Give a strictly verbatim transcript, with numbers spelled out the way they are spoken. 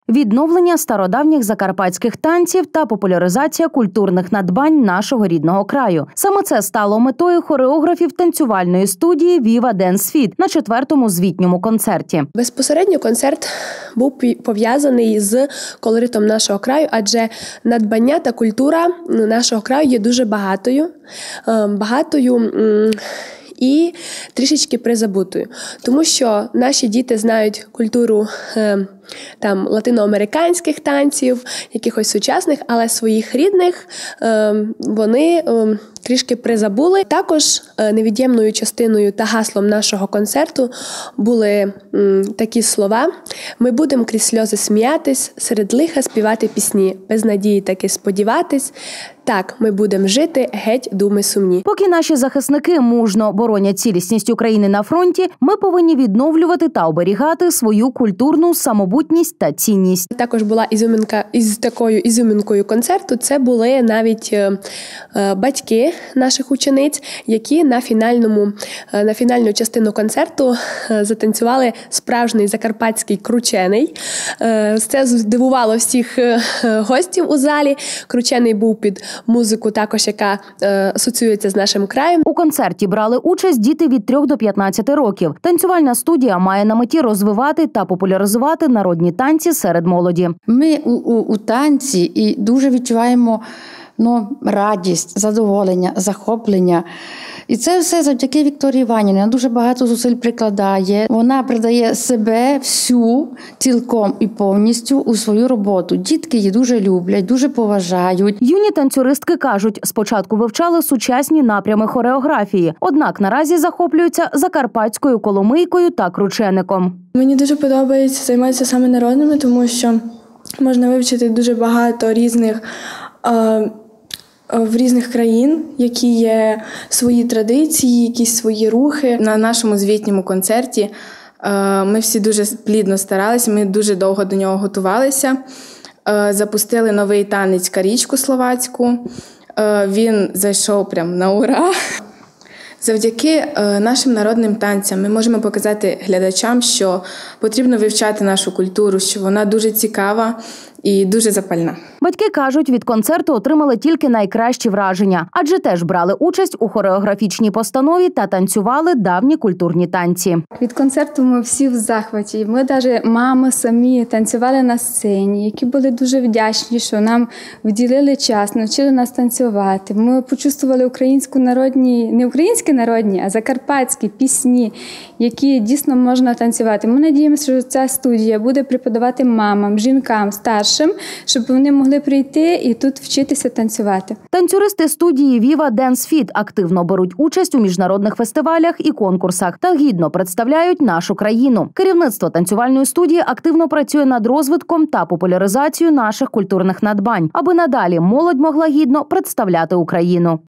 Відновлення стародавніх закарпатських танців та популяризація культурних надбань нашого рідного краю. Саме це стало метою хореографів танцювальної студії «Viva Dance Fit» на четвертому звітньому концерті. Безпосередньо концерт був пов'язаний з колоритом нашого краю, адже надбання та культура нашого краю є дуже багатою, багатою і трішечки призабутою. Тому що наші діти знають культуру е, там, латиноамериканських танців, якихось сучасних, але своїх рідних е, вони е, трішки призабули. Також е, невід'ємною частиною та гаслом нашого концерту були м, такі слова: «Ми будемо крізь сльози сміятись, серед лиха співати пісні, без надії таки сподіватись. Так, ми будемо жити, геть думи сумні». Поки наші захисники мужно боронять цілісність України на фронті, ми повинні відновлювати та оберігати свою культурну самобутність та цінність. Також була ізюминка із такою ізюминкою концерту. Це були навіть е, е, батьки наших учениць, які на фінальному е, на фінальну частину концерту е, затанцювали справжній закарпатський кручений. Е, це здивувало всіх е, гостів у залі. Кручений був під музику також, яка е, асоціюється з нашим краєм. У концерті брали участь діти від трьох до п'ятнадцяти років. Танцювальна студія має на меті розвивати та популяризувати народні танці серед молоді. Ми у, у, у танці і дуже відчуваємо ну, радість, задоволення, захоплення. І це все завдяки Вікторії Іванівні. Вона дуже багато зусиль прикладає. Вона придає себе всю, цілком і повністю у свою роботу. Дітки її дуже люблять, дуже поважають. Юні танцюристки кажуть, спочатку вивчали сучасні напрями хореографії, однак наразі захоплюються закарпатською коломийкою та кручеником. Мені дуже подобається займатися саме народними, тому що можна вивчити дуже багато різних е- в різних країн, які є свої традиції, якісь свої рухи. На нашому звітньому концерті ми всі дуже плідно старалися, ми дуже довго до нього готувалися. Запустили новий танець «Карічку» словацьку. Він зайшов прям на ура. Завдяки нашим народним танцям ми можемо показати глядачам, що потрібно вивчати нашу культуру, що вона дуже цікава і дуже запальна. Батьки кажуть, від концерту отримали тільки найкращі враження, адже теж брали участь у хореографічній постанові та танцювали давні культурні танці. Від концерту ми всі в захваті. Ми навіть мами самі танцювали на сцені, які були дуже вдячні, що нам вділили час, навчили нас танцювати. Ми почувствували українську народні, не українські народні, а закарпатські пісні, які дійсно можна танцювати. Ми надіємося, що ця студія буде преподавати мамам, жінкам, старшим, щоб вони могли прийти і тут вчитися танцювати. Танцюристи студії «Viva Dance Fit» активно беруть участь у міжнародних фестивалях і конкурсах та гідно представляють нашу країну. Керівництво танцювальної студії активно працює над розвитком та популяризацією наших культурних надбань, аби надалі молодь могла гідно представляти Україну.